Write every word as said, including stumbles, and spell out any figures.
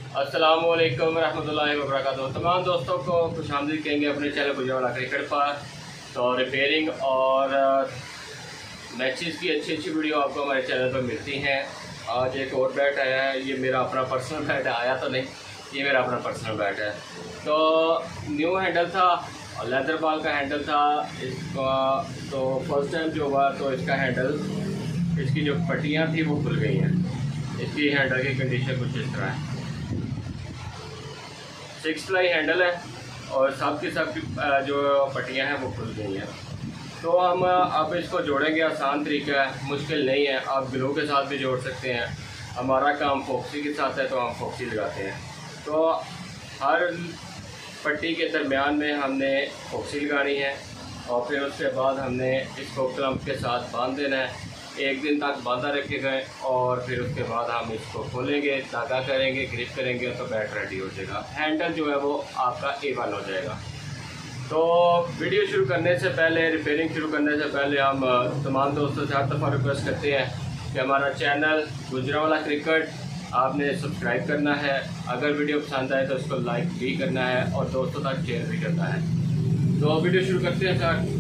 अस्सलामुअलैकुम रहमतुल्लाहि व बरकातुहू। तमाम दोस्तों को खुशामदीद कहेंगे अपने चैनल गुजरावाला क्रिकेट पर। तो रिपेयरिंग और मैचेस की अच्छी अच्छी वीडियो आपको हमारे चैनल पर मिलती हैं। आज एक और बैट आया है, ये मेरा अपना पर्सनल बैट आया तो नहीं, ये मेरा अपना पर्सनल बैट है। तो न्यू हैंडल था और लेदर बॉल का हैंडल था इसका। तो फर्स्ट टाइम जो हुआ तो इसका हैंडल, इसकी जो पट्टियाँ थी वो खुल गई हैं। इसकी हैंडल की कंडीशन कुछ इस तरह है। सिक्स प्लाई हैंडल है और सब की सब की जो पट्टियाँ हैं वो खुल गई हैं। तो हम अब इसको जोड़ेंगे। आसान तरीका है, मुश्किल नहीं है। आप ग्लू के साथ भी जोड़ सकते हैं। हमारा काम फॉक्सी के साथ है तो हम फॉक्सी लगाते हैं। तो हर पट्टी के दरमियान में हमने फॉक्सी लगानी है और फिर उसके बाद हमने इसको क्लम्प के साथ बांध देना है। एक दिन तक बांधा रखेगा और फिर उसके बाद हम इसको खोलेंगे, धागा करेंगे, ग्रिप करेंगे तो बैट रेडी हो जाएगा। हैंडल जो है वो आपका ए वन हो जाएगा। तो वीडियो शुरू करने से पहले, रिपेयरिंग शुरू करने से पहले हम तमाम दोस्तों से हर दफ़ा रिक्वेस्ट करते हैं कि हमारा चैनल गुजरावाला क्रिकेट आपने सब्सक्राइब करना है। अगर वीडियो पसंद आए तो इसको लाइक भी करना है और दोस्तों तक शेयर भी करना है। तो वीडियो शुरू करते हैं सर।